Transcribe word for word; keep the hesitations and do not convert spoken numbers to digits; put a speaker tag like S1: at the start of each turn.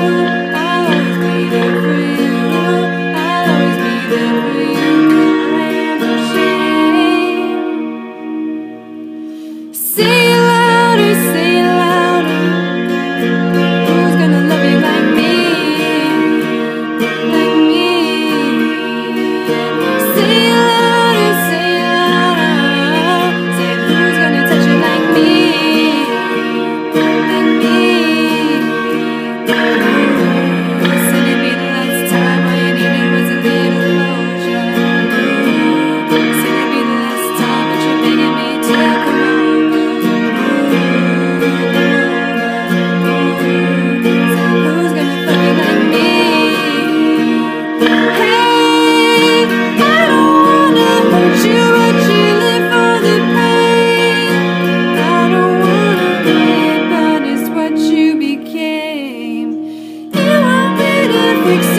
S1: I'll always be there for you. I'll always be there for you. I am ashamed. Say it louder, say it louder. Who's gonna love you like me? Like me? Say it louder, say it louder. Say who's gonna touch you like me? Like me? Said it'd be the last time, all you needed was a little closure. Said it'd be the last time, but you're begging me to come over. Fix